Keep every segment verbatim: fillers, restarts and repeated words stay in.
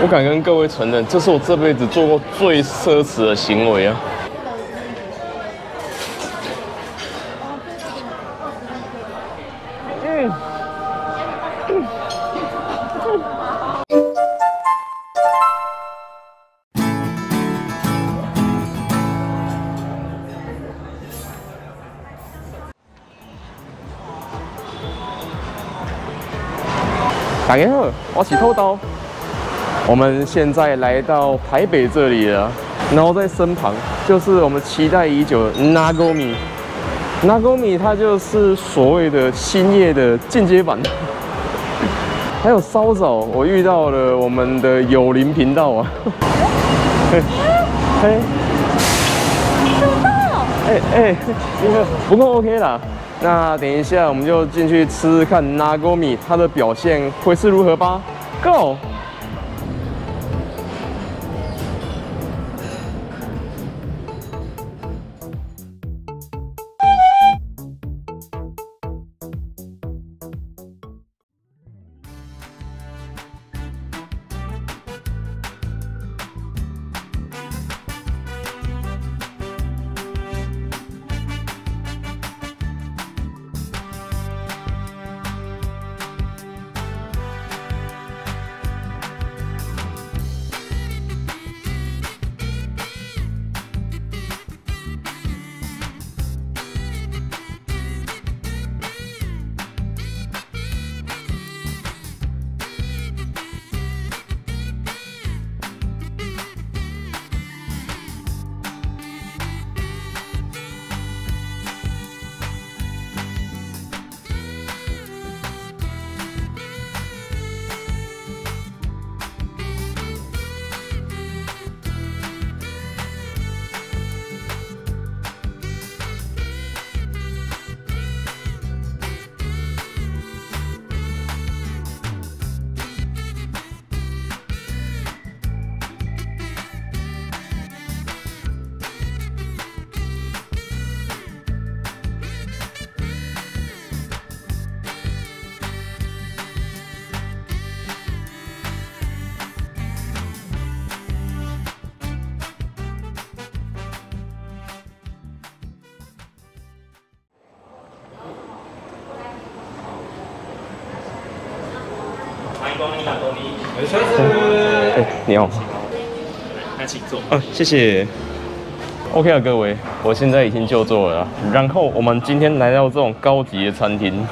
我敢跟各位承认，这是我这辈子做过最奢侈的行为啊！嗯。大家好，我是偷刀。我们现在来到台北这里了，然后在身旁就是我们期待已久的 Nagomi。Nagomi 它就是所谓的兴业的进阶版。还有稍早我遇到了我们的有灵频道啊。嘿，嘿，哎哎，不过 OK 啦。那等一下我们就进去吃吃看 Nagomi 它的表现会是如何吧。Go！哎，你好。 那请坐。 啊，谢谢。OK 啊，各位，我现在已经就座了。然后我们今天来到这种高级的餐厅。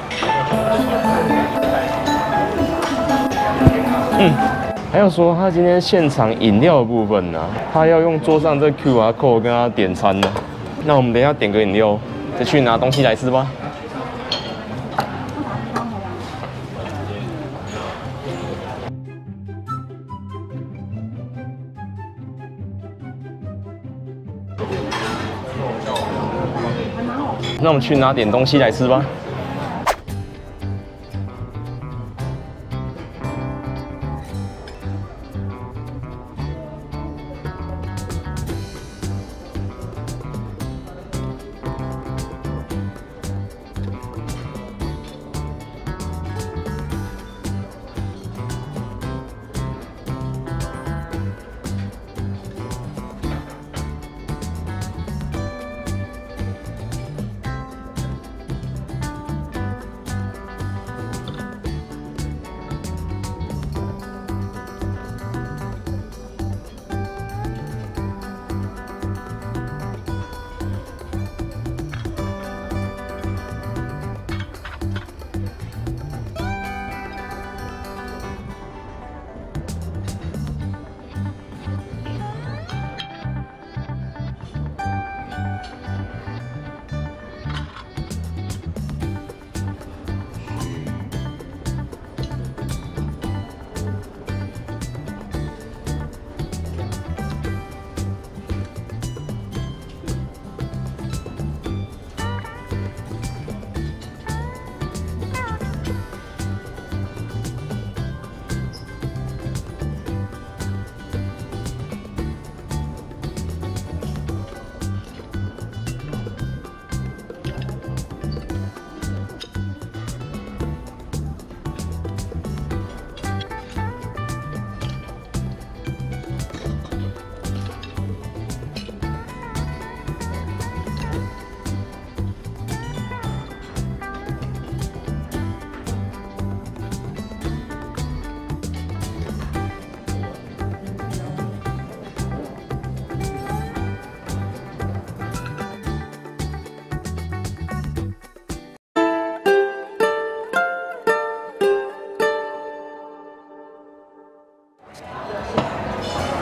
嗯，还有说他今天现场饮料的部分呢、啊，他要用桌上这 Q R code 跟他点餐呢。那我们等一下点个饮料，再去拿东西来吃吧。那我们去拿点东西来吃吧。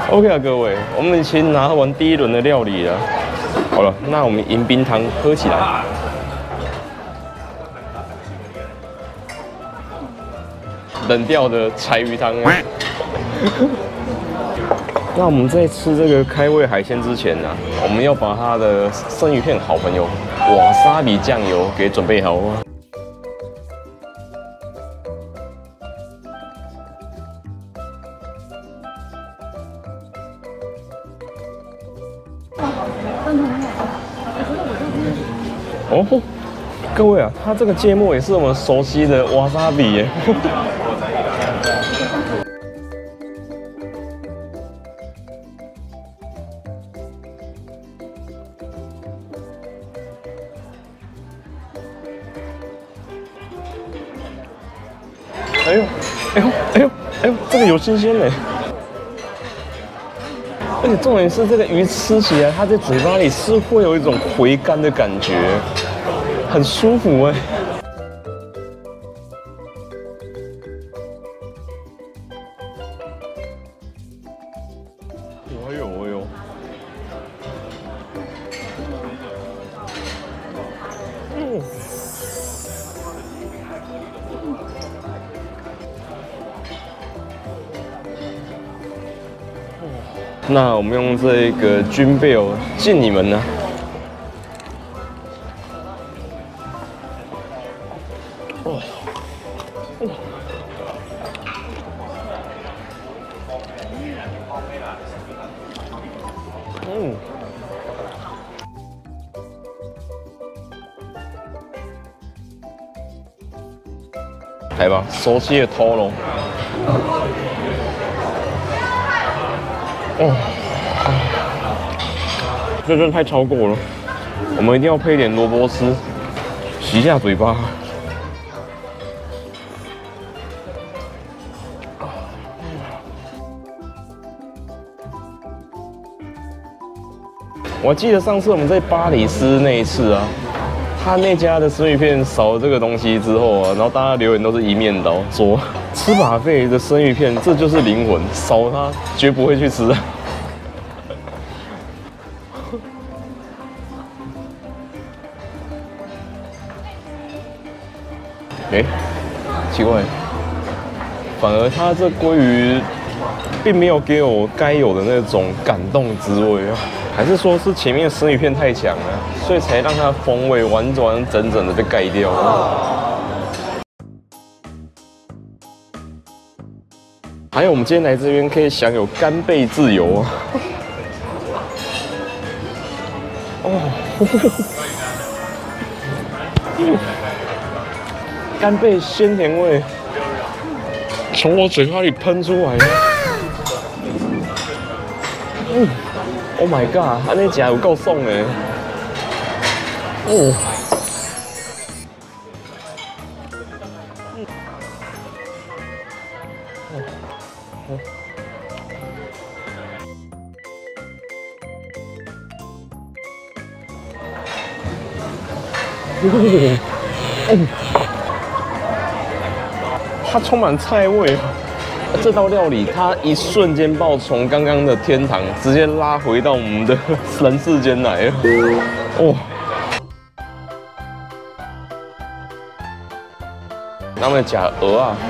OK 啊，各位，我们已经拿完第一轮的料理了。好了，那我们迎宾汤喝起来。冷掉的柴鱼汤啊。那我们在吃这个开胃海鲜之前呢、啊，我们要把它的生鱼片好朋友瓦萨比酱油给准备好啊。哦，各位啊，它这个芥末也是我们熟悉的瓦萨比耶。哎呦，哎呦，哎呦，哎呦，这个有新鲜嘞！而且重点是，这个鱼吃起来，它在嘴巴里是会有一种回甘的感觉，很舒服哎。哎呦哎呦！嗯。那我们用这个军贝哦敬你们呢。哦，哦，嗯，来吧，熟悉的头龙。哦，这真的太超过了，我们一定要配一点萝卜丝，洗一下嘴巴。我记得上次我们在巴黎斯那一次啊，他那家的生鱼片少了这个东西之后啊，然后大家留言都是一面倒，说吃buffet的生鱼片这就是灵魂，少它绝不会去吃。哎，奇怪，反而它这鲑鱼并没有给我该有的那种感动滋味啊，还是说是前面的生鱼片太强了，所以才让它风味完完整整的被盖掉了。还有我们今天来这边可以享有干贝自由啊！哦。干贝鲜甜味从我嘴巴里喷出来。嗯 ，Oh my god， 它那夹有够爽的。哦。哦。哦。它充满菜味，这道料理它一瞬间把我从刚刚的天堂直接拉回到我们的人世间来了。哦，那么假鹅啊，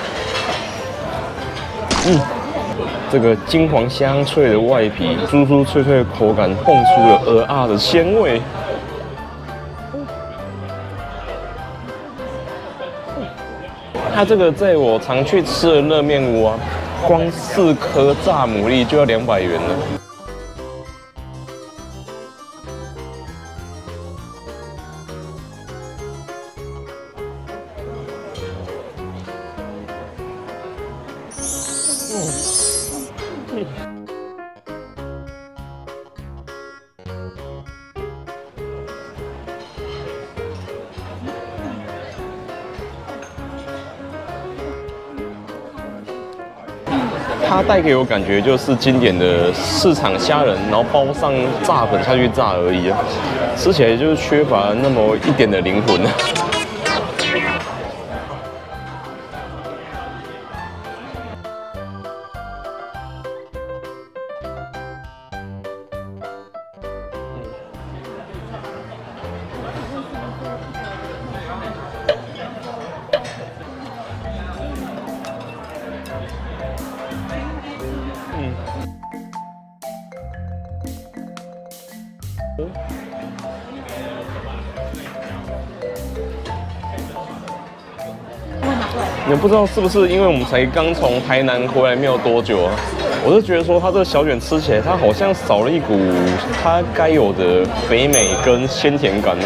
嗯，这个金黄香脆的外皮，酥酥脆脆的口感，蹦出了鹅啊的鲜味。它这个在我常去吃的热面屋啊，光四颗炸牡蛎就要两百元了。嗯。它带给我感觉就是经典的市场虾仁，然后包上炸粉下去炸而已啊，吃起来就是缺乏那么一点的灵魂啊。 你不知道是不是因为我们才刚从台南回来没有多久啊？我就觉得说它这个小卷吃起来，它好像少了一股它该有的肥美跟鲜甜感。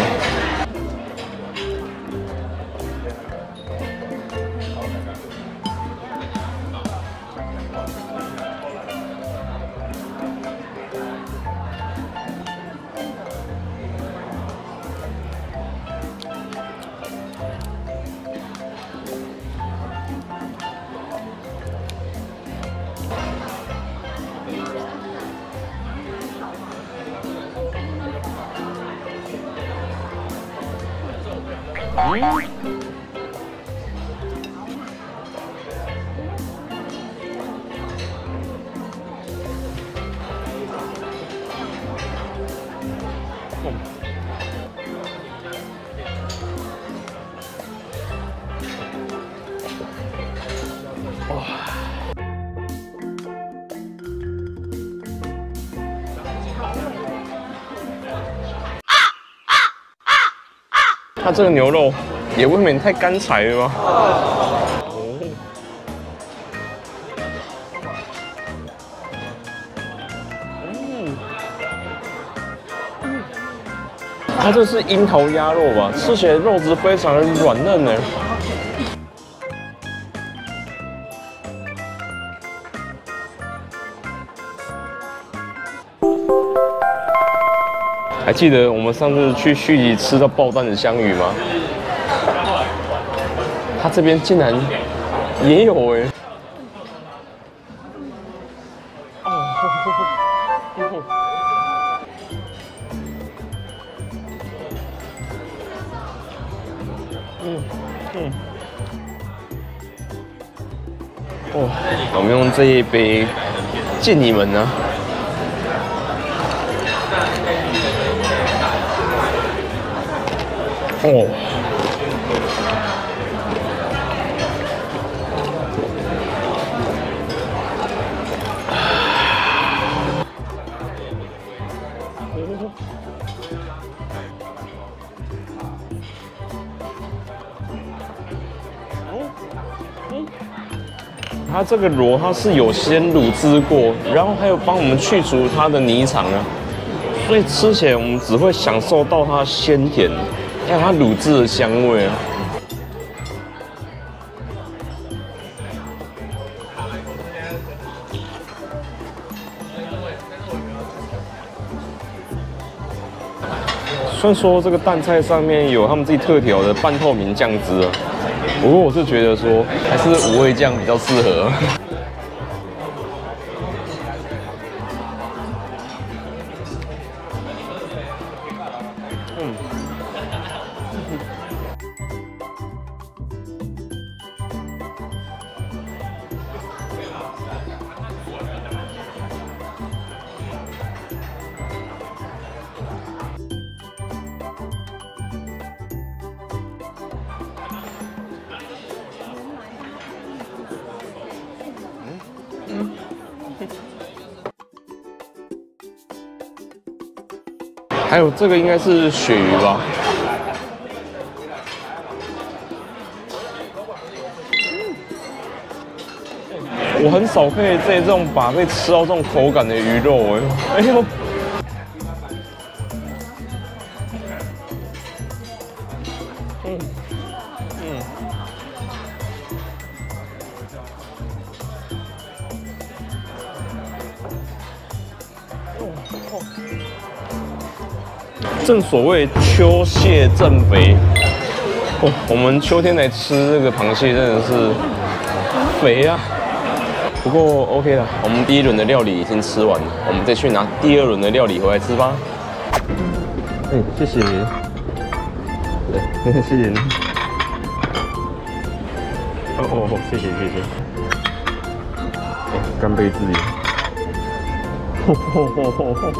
嗯，哇！它这个牛肉也未免太干柴了吧？哦，嗯，它这是樱桃鸭肉吧？吃起来肉质非常的软嫩呢。还记得我们上次去续集吃到爆弹的香鱼吗？它这边竟然也有哎！哦，嗯嗯，哇！我们用这一杯敬你们呢。哦，它这个螺它是有先卤制过，然后还有帮我们去除它的泥肠啊，所以吃起来我们只会享受到它鲜甜。还有它卤制的香味啊！虽然说这个蛋菜上面有他们自己特调的半透明酱汁啊，不过我是觉得说还是五味酱比较适合。嗯。还有这个应该是鳕鱼吧？我很少可以在这种把被吃到这种口感的鱼肉哎，哎呦！嗯嗯。哦。正所谓秋蟹正肥哦，我们秋天来吃这个螃蟹真的是肥啊。不过 OK 了，我们第一轮的料理已经吃完了，我们再去拿第二轮的料理回来吃吧。哎、欸，谢谢你，对，谢谢你。哦哦，谢谢谢谢。哎、欸，干杯自己。吼吼吼吼吼！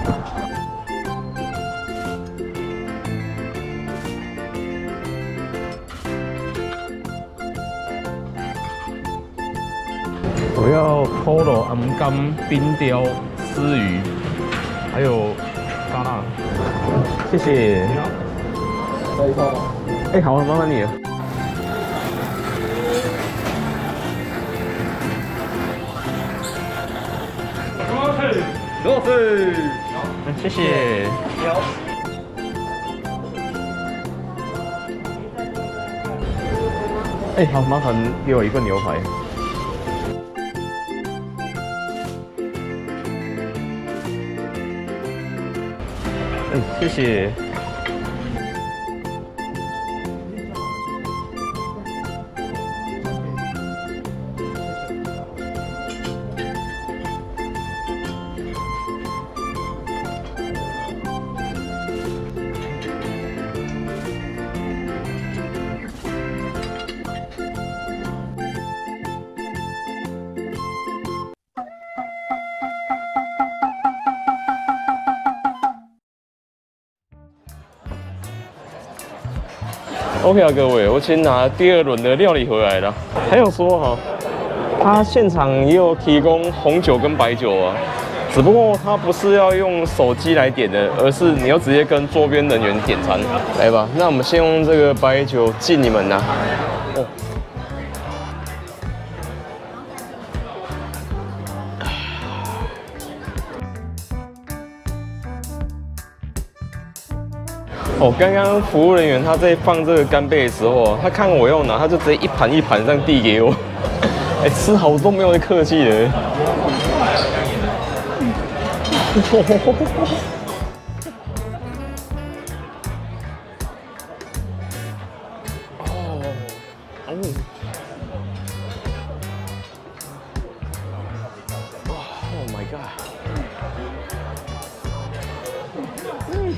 我要 Polo 红干冰雕丝鱼，还有沙拉，谢谢。再一套吗？哎，好，麻烦你了。罗斯，谢谢。好。哎，好，麻烦给我一份牛排。嗯，谢谢。OK 啊，各位，我先拿第二轮的料理回来了。还有说哈，他现场也有提供红酒跟白酒啊，只不过他不是要用手机来点的，而是你要直接跟桌边人员点餐。来吧，那我们先用这个白酒敬你们呐。哦。哦，刚刚服务人员他在放这个干贝的时候，他看我要拿，他就直接一盘一盘这样递给我。哎，吃好都没有客气的。哦，哦。Oh my god。嗯。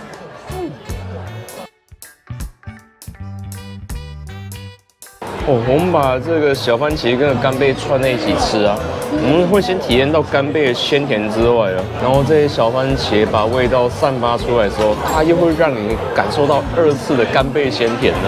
哦，我们把这个小番茄跟干贝串在一起吃啊，我们会先体验到干贝的鲜甜之外啊，然后这些小番茄把味道散发出来的时候，它又会让你感受到二次的干贝鲜甜呢。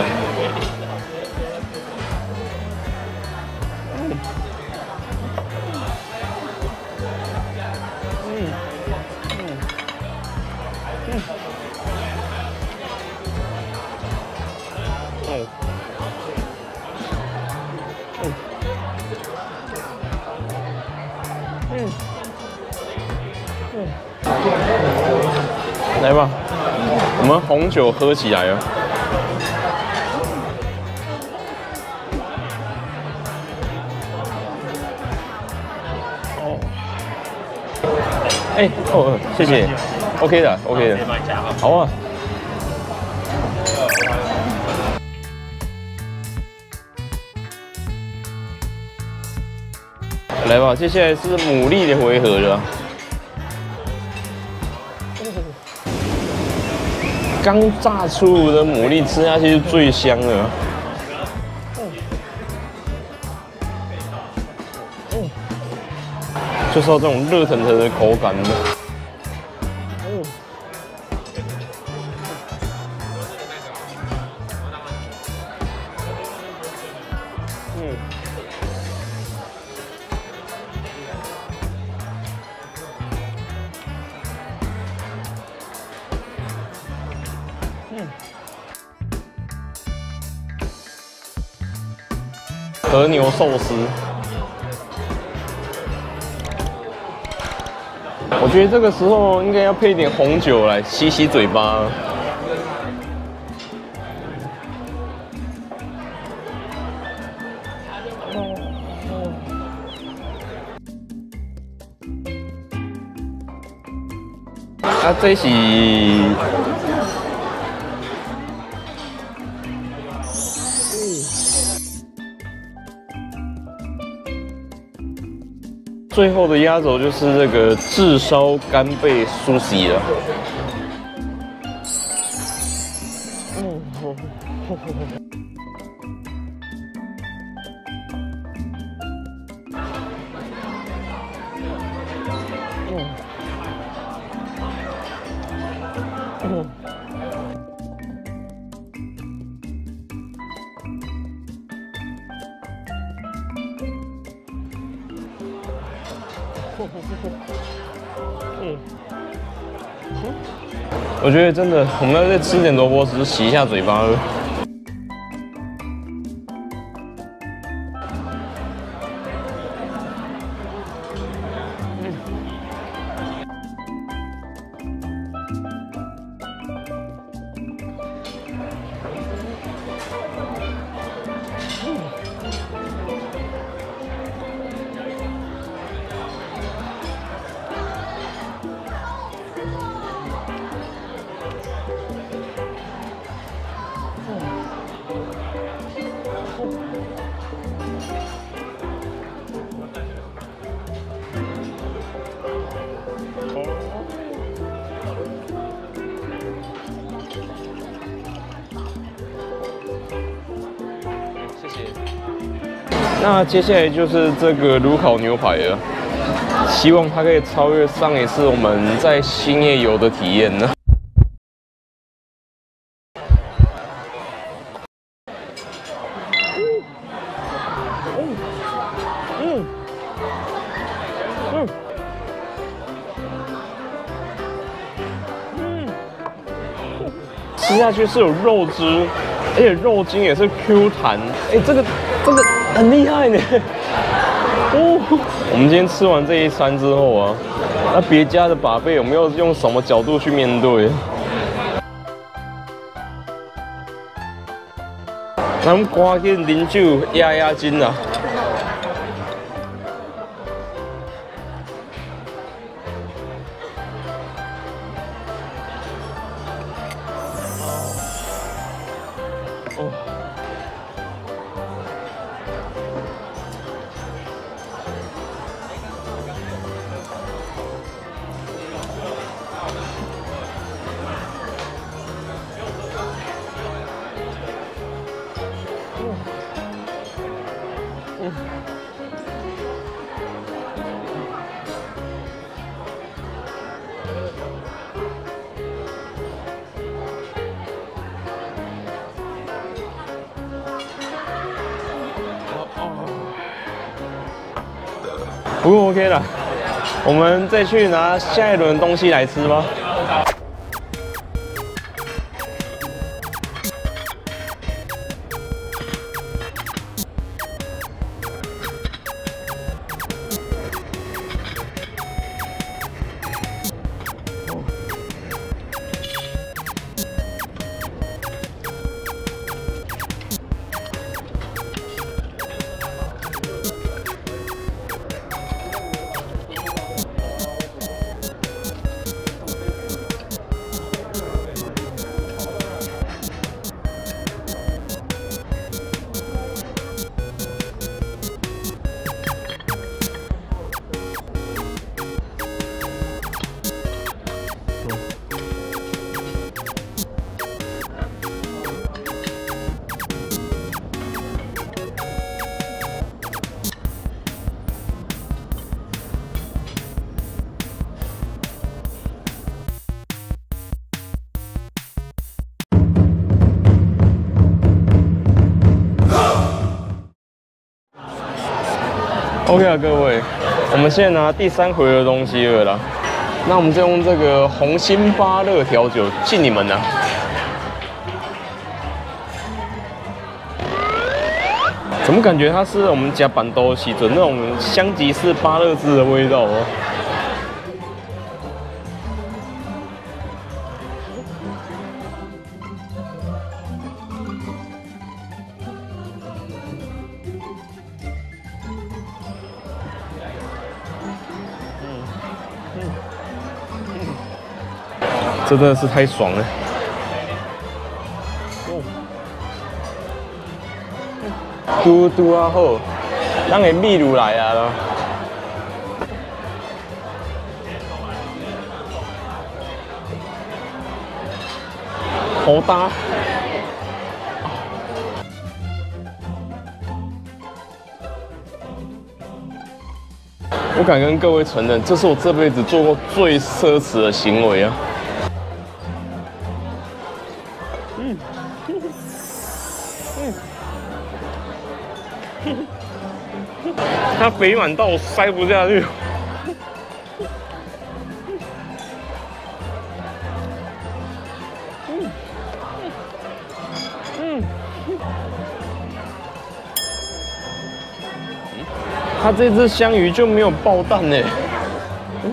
来吧，我们红酒喝起来了。哦，哎，哦，谢谢 ，OK 的 ，OK 的，好啊。来吧，接下来是牡蛎的回合了。刚炸出炉的牡蛎吃下去是最香的。嗯，就是要这种热腾腾的口感的。嗯。嗯。和牛寿司，我觉得这个时候应该要配一点红酒来洗洗嘴巴。啊，这是。最后的压轴就是这个炙烧干贝酥西了。嗯，嗯。嗯， 我觉得真的，我们要再吃点萝卜丝，洗一下嘴巴了。那接下来就是这个炉烤牛排了，希望它可以超越上一次我们在兴业游的体验呢。嗯嗯嗯，吃下去是有肉汁，而且肉筋也是 Q 弹，哎，这个这个很厉害呢。哦，我们今天吃完这一餐之后啊，那别家的把费有没有用什么角度去面对？咱们赶紧啉酒压压惊啊！哦。 不过 OK 了，我们再去拿下一轮东西来吃吧。OK 啊，各位，我们现在拿第三回的东西了啦。那我们就用这个红心芭乐调酒敬你们呢。怎么感觉它是我们加板豆喜准那种香吉士芭乐汁的味道哦？这真的是太爽了！嘟嘟啊好，咱的秘鲁来啊咯。好搭。我敢跟各位承认，这是我这辈子做过最奢侈的行为啊！嗯，嗯，它肥满到我塞不下去。 它这只香鱼就没有爆蛋呢。嗯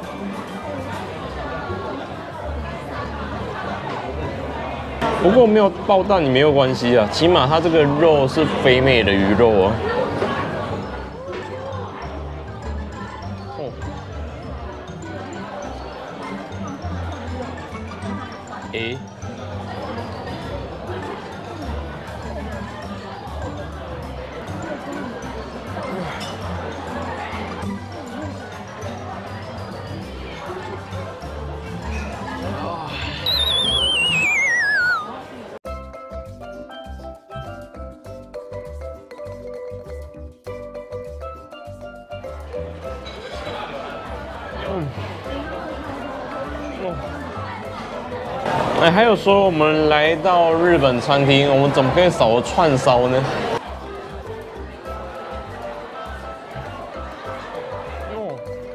不过没有爆蛋也没有关系啊，起码它这个肉是肥美的鱼肉啊。哦，诶。嗯，哦，哎，还有说我们来到日本餐厅，我们怎么可以少了串烧呢？哦，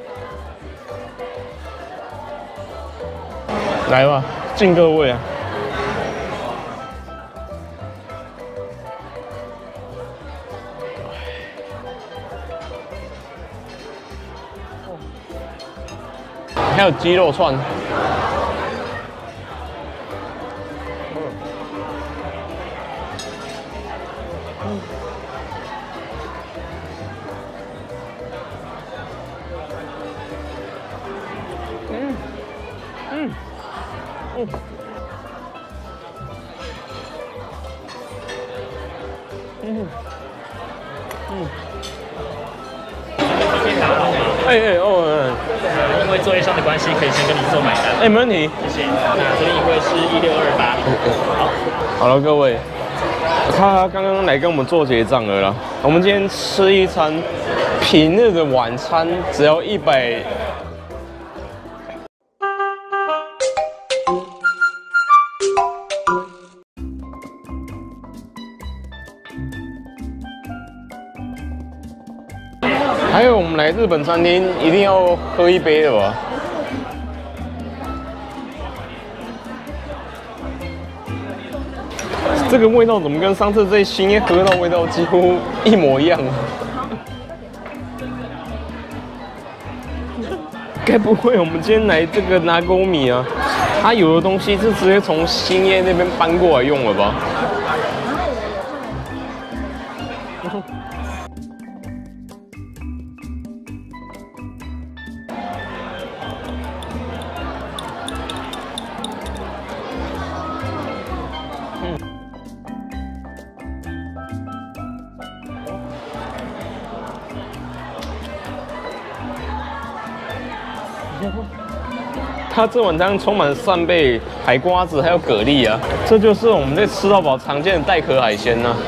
来吧，敬各位啊！还有鸡肉串，嗯，嗯，嗯，嗯，嗯。 方便打扰吗？ 哎哎哦，嗯。 因为作业上的关系，可以先跟你做买单。 哎，没问题。 谢谢。那这边一位是一六二八。 好，好了，各位，他刚刚来跟我们做结账了啦。我们今天吃一餐平日的晚餐，只要一百。还有，我们来日本餐厅一定要喝一杯的吧？这个味道怎么跟上次在新叶喝到味道几乎一模一样？该不会我们今天来这个拿沟米啊？它有的东西是直接从新叶那边搬过来用了吧？它这碗汤充满扇贝、海瓜子还有蛤蜊啊，这就是我们在吃到饱常见的带壳海鲜呢、啊。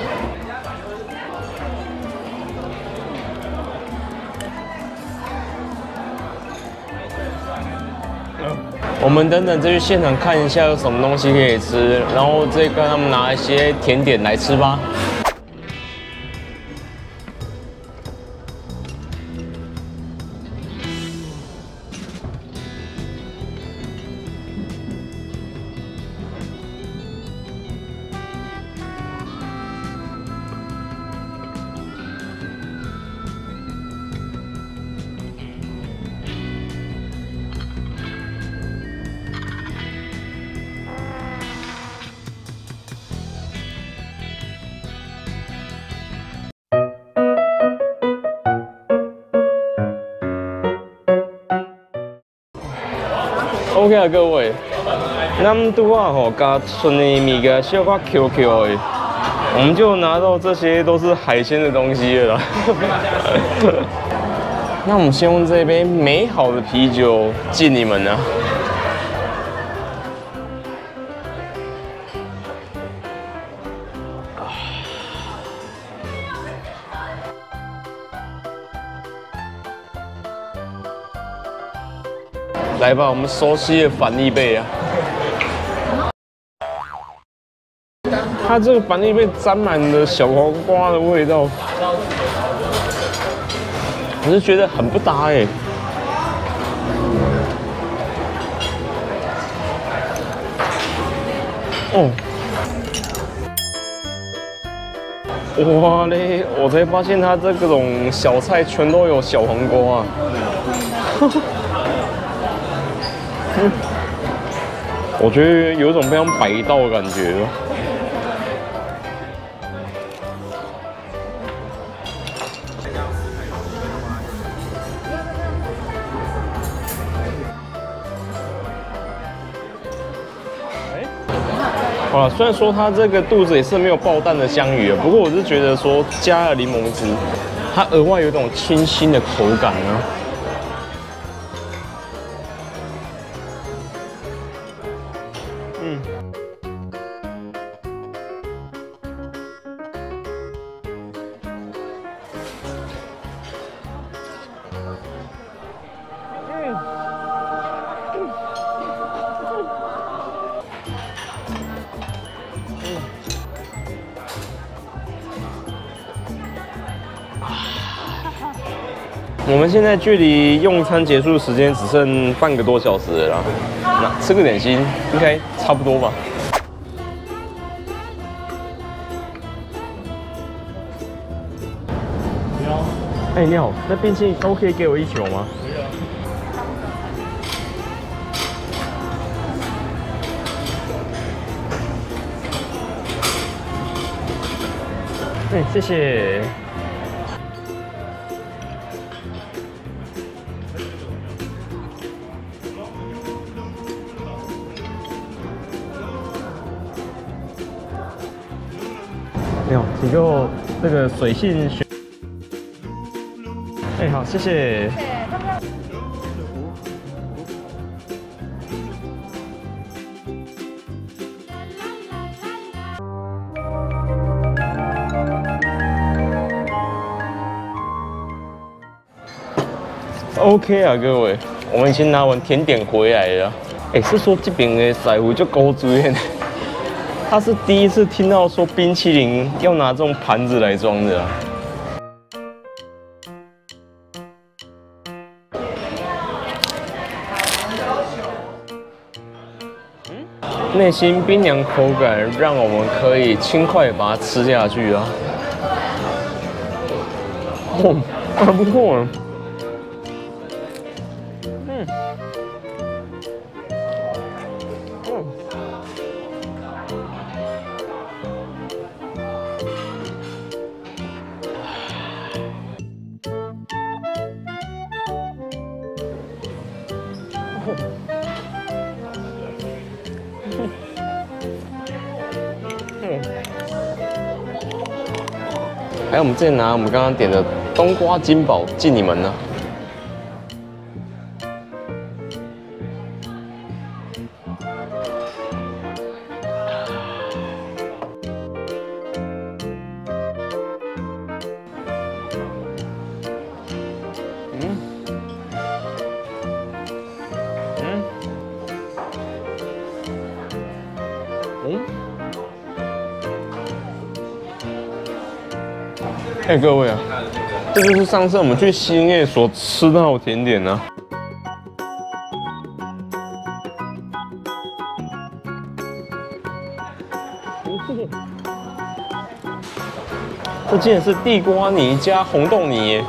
我们等等再去现场看一下有什么东西可以吃，然后再跟他们拿一些甜点来吃吧。OK 啊，各位，咱拄啊吼，加剩的物件小可 Q Q 的，我们就拿到这些都是海鲜的东西了啦。那我们先用这杯美好的啤酒敬你们啊！来吧，我们熟悉的反利贝啊！它这个反利贝沾满了小黄瓜的味道，我是觉得很不搭哎。哦， 哇嘞！我才发现它这各种小菜全都有小黄瓜、啊。嗯，我觉得有一种非常百道的感觉。好了，虽然说它这个肚子也是没有爆蛋的香鱼，不过我是觉得说加了柠檬汁，它额外有一种清新的口感啊。嗯。我们现在距离用餐结束时间只剩半个多小时了啦，那吃个点心应该差不多吧。哎、欸，你好，那冰淇淋都可以给我一球吗？可以啊。哎、欸，谢谢。你好，请给我这个水性雪。哎、欸，好，谢谢。OK 啊，各位，我们已经拿完甜点回来了。哎、欸，是说这边的师傅就高追呢。他是第一次听到说冰淇淋要拿这种盘子来装的啊。嗯，内心冰凉口感让我们可以轻快把它吃下去啊。哦，还不错啊。嗯。嗯。还有我们之前拿我们刚刚点的冬瓜金宝敬你们呢。嗯。嗯。嗯。哎、欸，各位啊，这就是上次我们去兴业所吃到的甜点呢、啊。这竟然是地瓜泥加红豆泥耶！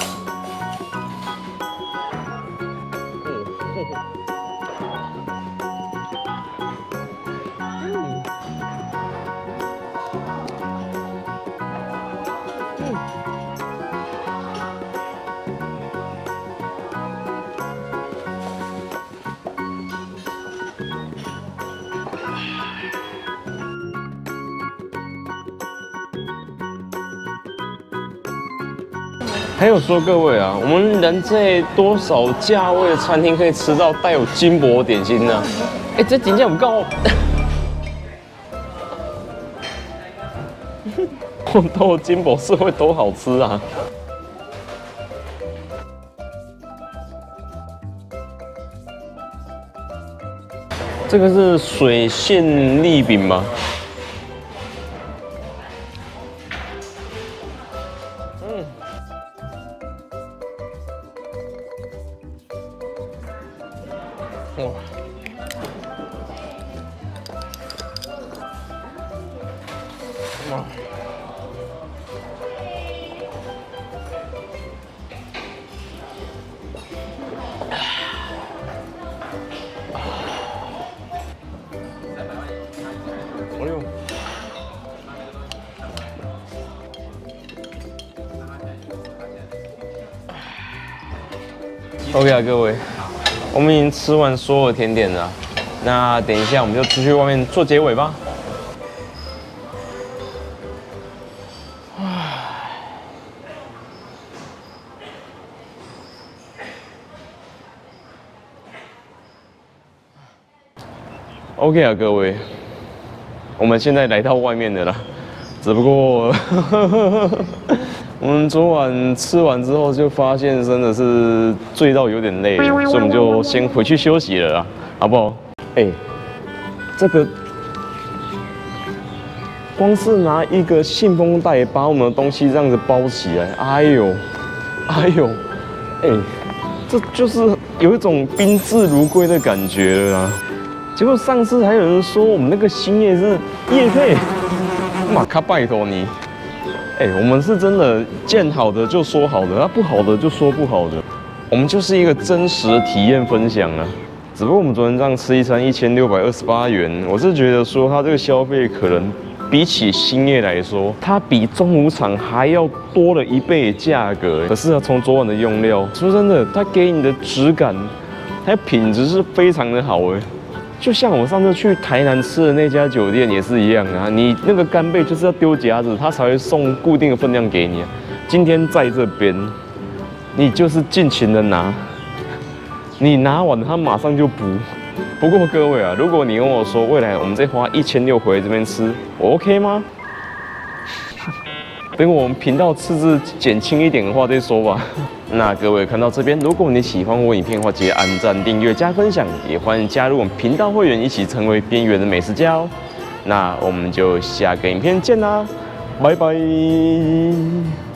还有说各位啊，我们人在多少价位的餐厅可以吃到带有金箔点心呢？哎、欸，这真正有够，红豆金箔是会多好吃啊！这个是水馅栗饼吗？嗯。哇！哇！ OK 啊，各位，我们已经吃完所有甜点了，那等一下我们就出去外面做结尾吧。OK 啊，各位，我们现在来到外面的啦，只不过我们昨晚吃完之后就发现真的是醉到有点累，所以我们就先回去休息了啦，好不好？哎、欸，这个光是拿一个信封袋把我们的东西这样子包起来，哎呦，哎呦，哎、欸，这就是有一种宾至如归的感觉了啦。结果上次还有人说我们那个兴业是业配，马卡拜托你，哎、欸，我们是真的见好的就说好的，啊不好的就说不好的，我们就是一个真实的体验分享啊。只不过我们昨天这样吃一餐一千六百二十八元，我是觉得说它这个消费可能比起兴业来说，它比中午场还要多了一倍的价格。可是啊，从昨晚的用料，说真的，它给你的质感还有品质是非常的好哎。就像我上次去台南吃的那家酒店也是一样啊，你那个干贝就是要丢夹子，他才会送固定的分量给你啊。今天在这边，你就是尽情的拿，你拿完他马上就补。不过各位啊，如果你跟我说未来我们再花一千六回来这边吃，我 OK 吗？等我们频道赤字减轻一点的话再说吧。那各位看到这边，如果你喜欢我影片的话，记得按赞、订阅、加分享，也欢迎加入我们频道会员，一起成为边缘的美食家哦。那我们就下个影片见啦，拜拜。